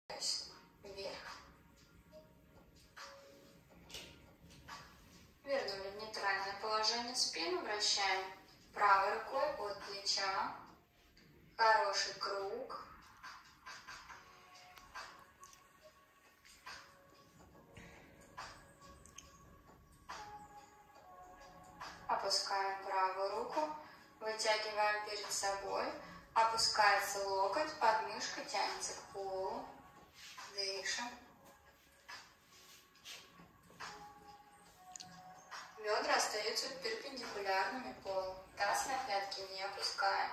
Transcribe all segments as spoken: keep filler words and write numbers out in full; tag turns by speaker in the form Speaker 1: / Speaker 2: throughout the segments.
Speaker 1: вверх. Вернули в нейтральное положение спину, вращаем правой рукой от плеча. Хороший круг. Опускаем правую руку, вытягиваем перед собой, опускается локоть, подмышка тянется к полу, дышим. Бедра остаются перпендикулярными полу, таз на пятки не опускаем.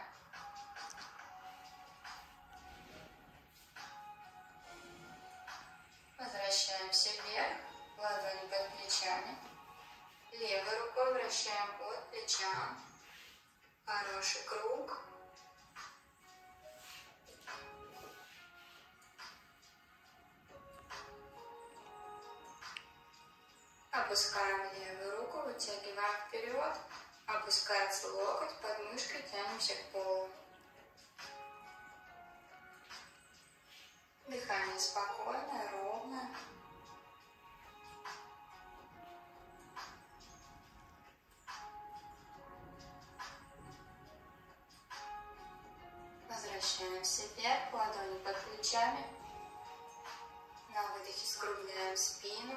Speaker 1: Возвращаемся вверх, ладони под плечами. Левой рукой вращаем от плеча. Хороший круг. Опускаем левую руку, вытягиваем вперед. Опускается локоть, подмышкой тянемся к полу. Дыхание спокойное, ровное. Возвращаемся вверх, ладони под плечами. На выдохе скругляем спину.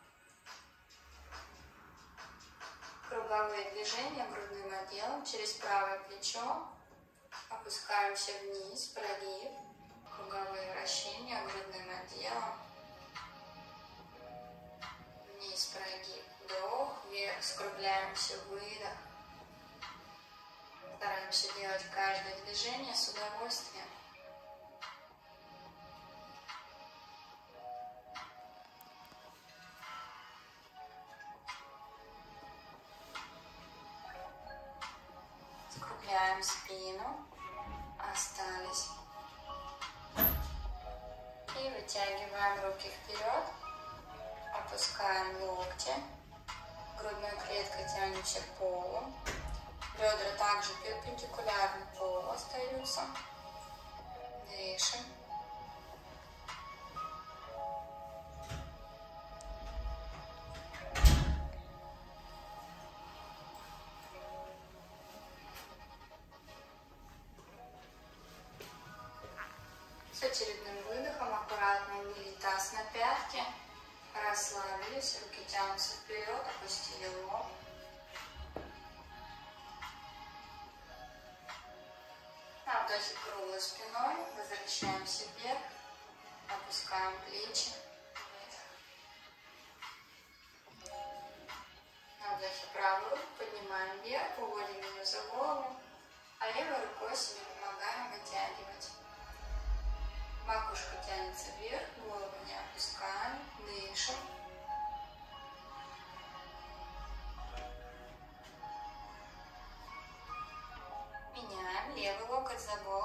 Speaker 1: Круговые движения грудным отделом через правое плечо. Опускаемся вниз, прогиб. Круговые вращения грудным отделом. Вниз, прогиб, вдох, вверх, скругляемся, выдох. Стараемся делать каждое движение с удовольствием. Скругляем спину. Остались. И вытягиваем руки вперед. Опускаем локти. Грудной клеткой тянемся к полу. Бедра также перпендикулярно полу остаются. Дышим. С очередным выдохом аккуратно ввели таз на пятки. Расслабились, руки тянутся вперед, опустили лоб. На вдохе круглой спиной, возвращаемся вверх, опускаем плечи. На вдохе правую руку поднимаем вверх, уводим ее за голову, а левой рукой себе помогаем вытягивать. Макушка тянется вверх, голову не опускаем, дышим. Меняем левый локоть за голову.